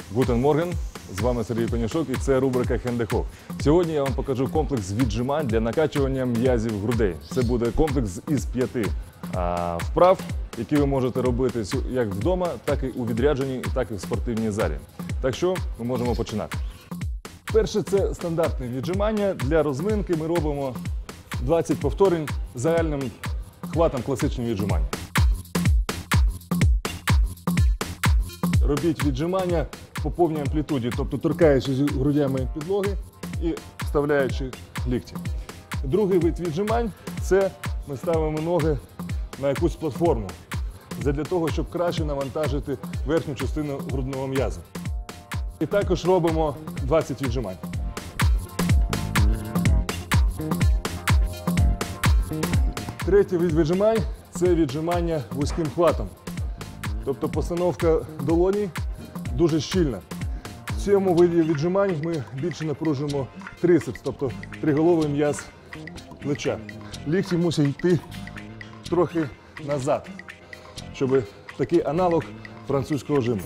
Гутен Морген, з вами Сергій Пенюшок і це рубрика «Хендехок». Сьогодні я вам покажу комплекс віджимань для накачування м'язів грудей. Це буде комплекс із 5 вправ, які ви можете робити як вдома, так і у відрядженні, так і в спортивній залі. Так що ми можемо починати. Перше – це стандартне віджимання. Для розминки ми робимо 20 повторень загальним хватом класичні віджимання. Робіть віджимання по повній амплітуді, тобто торкаючись грудями підлоги і вставляючи лікті. Другий вид віджимань – це ми ставимо ноги на якусь платформу, для того, щоб краще навантажити верхню частину грудного м'яза. І також робимо 20 віджимань. Третій вид віджимань – це віджимання вузьким хватом. Тобто постановка долоні дуже щільна. В цьому виді віджимань ми більше напружуємо трицепс, тобто триголовий м'яз плеча. Лікті мусять йти трохи назад, щоб такий аналог французького жиму.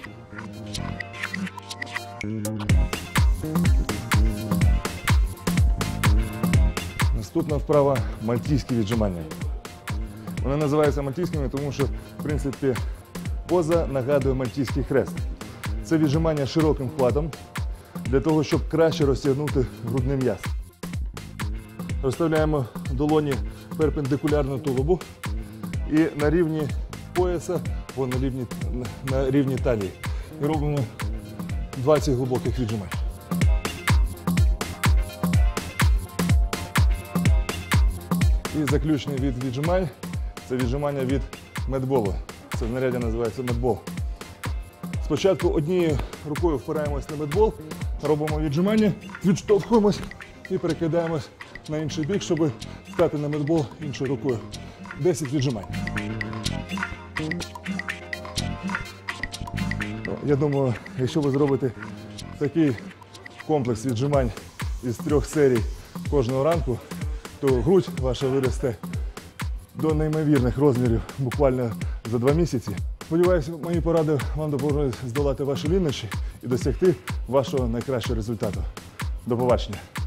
Наступна вправа – мальтійські віджимання. Вони називаються мальтійськими, тому що, в принципі, поза нагадує мальтійський хрест. Це віджимання широким хватом, для того, щоб краще розтягнути грудний м'яз. Розставляємо долоні перпендикулярно тулубу і на рівні пояса, або на рівні талії. І робимо 20 глибоких віджимань. І заключний від віджимань – це віджимання від медболу. Це в знарядді називається медбол. Спочатку однією рукою впираємось на медбол, робимо віджимання, відштовхуємось і перекидаємось на інший бік, щоб стати на медбол іншою рукою. 10 віджимань. Я думаю, якщо ви зробите такий комплекс віджимань із 3 серій кожного ранку, то грудь ваша виросте до неймовірних розмірів буквально за 2 місяці. Сподіваюся, мої поради вам допоможуть здолати ваші лінощі і досягти вашого найкращого результату. До побачення!